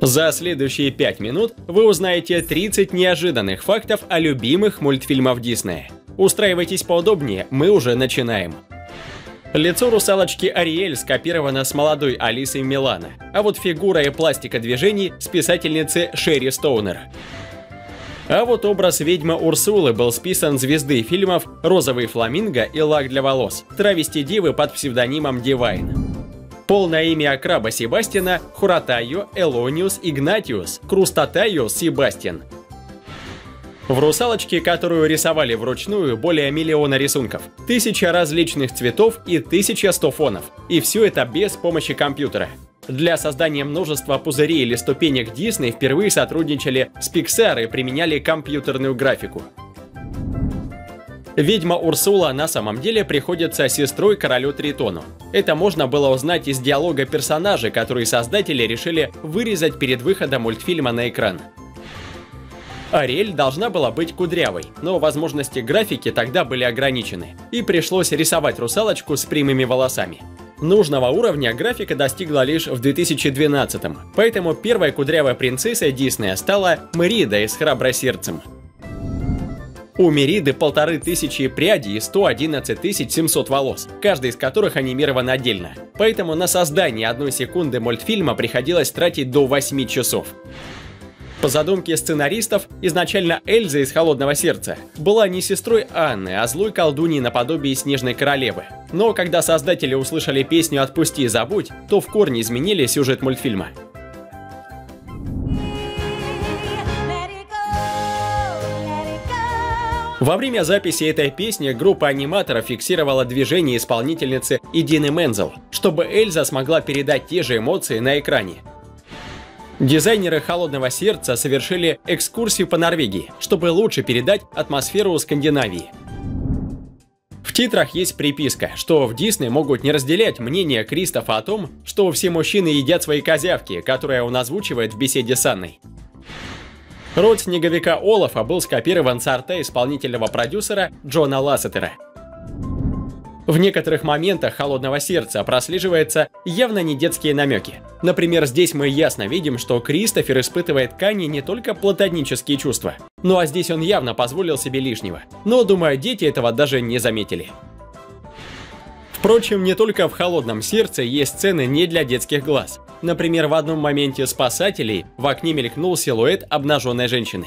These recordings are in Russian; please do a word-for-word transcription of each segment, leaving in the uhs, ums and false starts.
За следующие пять минут вы узнаете тридцать неожиданных фактов о любимых мультфильмах Диснея. Устраивайтесь поудобнее, мы уже начинаем. Лицо русалочки Ариэль скопировано с молодой Алисой Милано, а вот фигура и пластика движений с писательницы Шерри Стоунер. А вот образ ведьмы Урсулы был списан звезды фильмов «Розовый фламинго» и «Лак для волос», травести-девы под псевдонимом Дивайн. Полное имя краба Себастьяна – Хуратайо Элониус Игнатиус Крустатайо Себастьян. В «Русалочке», которую рисовали вручную, более миллиона рисунков, тысяча различных цветов и тысяча сто фонов. И все это без помощи компьютера. Для создания множества пузырей или ступенек Дисней впервые сотрудничали с Pixar и применяли компьютерную графику. Ведьма Урсула на самом деле приходится сестрой королю Тритону. Это можно было узнать из диалога персонажа, который создатели решили вырезать перед выходом мультфильма на экран. Ариэль должна была быть кудрявой, но возможности графики тогда были ограничены, и пришлось рисовать русалочку с прямыми волосами. Нужного уровня графика достигла лишь в две тысячи двенадцатом, поэтому первой кудрявой принцессой Диснея стала Мерида из «Храброй сердцем». У Мериды полторы тысячи прядей и сто одиннадцать тысяч семьсот волос, каждый из которых анимирован отдельно. Поэтому на создание одной секунды мультфильма приходилось тратить до восьми часов. По задумке сценаристов, изначально Эльза из «Холодного сердца» была не сестрой Анны, а злой колдуньей наподобие Снежной королевы. Но когда создатели услышали песню «Отпусти и забудь», то в корне изменили сюжет мультфильма. Во время записи этой песни группа аниматоров фиксировала движение исполнительницы Идины Мензел, чтобы Эльза смогла передать те же эмоции на экране. Дизайнеры «Холодного сердца» совершили экскурсию по Норвегии, чтобы лучше передать атмосферу Скандинавии. В титрах есть приписка, что в Дисней могут не разделять мнение Кристофа о том, что все мужчины едят свои козявки, которые он озвучивает в беседе с Анной. Род снеговика Олафа был скопирован с арта исполнительного продюсера Джона Лассетера. В некоторых моментах «Холодного сердца» прослеживаются явно не детские намеки. Например, здесь мы ясно видим, что Кристофер испытывает к Анне не только платонические чувства. Ну а здесь он явно позволил себе лишнего. Но, думаю, дети этого даже не заметили. Впрочем, не только в «Холодном сердце» есть сцены не для детских глаз. Например, в одном моменте спасателей в окне мелькнул силуэт обнаженной женщины.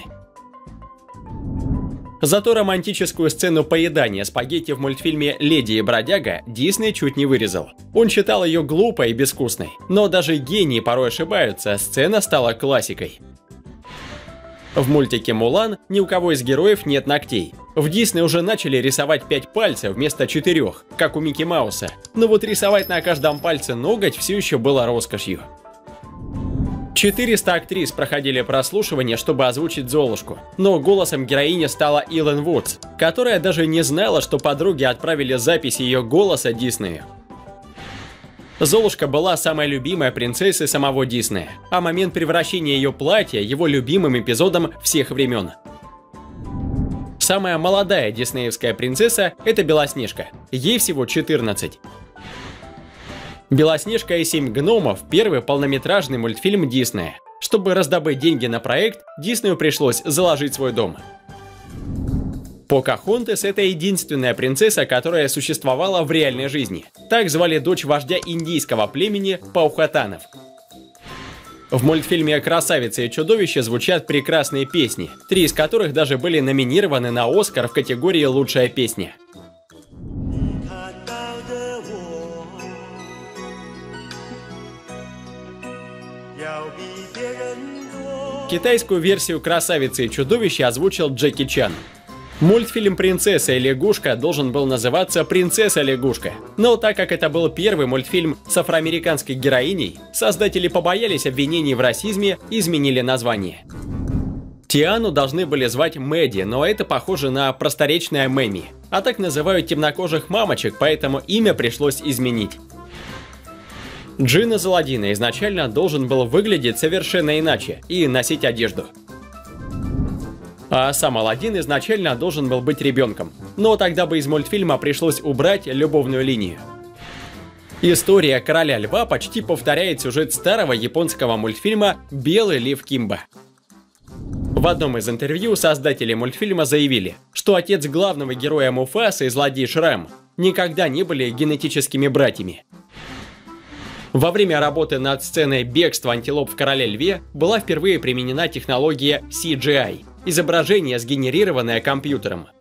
Зато романтическую сцену поедания спагетти в мультфильме «Леди и бродяга» Дисней чуть не вырезал. Он считал ее глупой и безвкусной. Но даже гении порой ошибаются, сцена стала классикой. В мультике «Мулан» ни у кого из героев нет ногтей. В Дисней уже начали рисовать пять пальцев вместо четырех, как у Микки Мауса. Но вот рисовать на каждом пальце ноготь все еще было роскошью. четыреста актрис проходили прослушивание, чтобы озвучить Золушку. Но голосом героини стала Илэн Вудс, которая даже не знала, что подруги отправили запись ее голоса Диснею. Золушка была самой любимой принцессой самого Диснея, а момент превращения ее платья его любимым эпизодом всех времен. Самая молодая диснеевская принцесса – это Белоснежка, ей всего четырнадцать. «Белоснежка и семь гномов» – первый полнометражный мультфильм Диснея. Чтобы раздобыть деньги на проект, Диснею пришлось заложить свой дом. Покахонтас – это единственная принцесса, которая существовала в реальной жизни. Так звали дочь вождя индийского племени Паухатанов. В мультфильме «Красавица и чудовище» звучат прекрасные песни, три из которых даже были номинированы на Оскар в категории «Лучшая песня». Китайскую версию «Красавицы и чудовища» озвучил Джеки Чан. Мультфильм «Принцесса и лягушка» должен был называться «Принцесса-лягушка». Но так как это был первый мультфильм с афроамериканской героиней, создатели побоялись обвинений в расизме и изменили название. Тиану должны были звать Мэдди, но это похоже на просторечное Мэми. А так называют темнокожих мамочек, поэтому имя пришлось изменить. Джин из Аладдина изначально должен был выглядеть совершенно иначе и носить одежду. А сам Аладдин изначально должен был быть ребенком, но тогда бы из мультфильма пришлось убрать любовную линию. История Короля Льва почти повторяет сюжет старого японского мультфильма «Белый лев Кимба». В одном из интервью создатели мультфильма заявили, что отец главного героя Муфасы и злодей Шрам никогда не были генетическими братьями. Во время работы над сценой бегства антилоп в Короле Льве была впервые применена технология си джи ай – изображение, сгенерированное компьютером.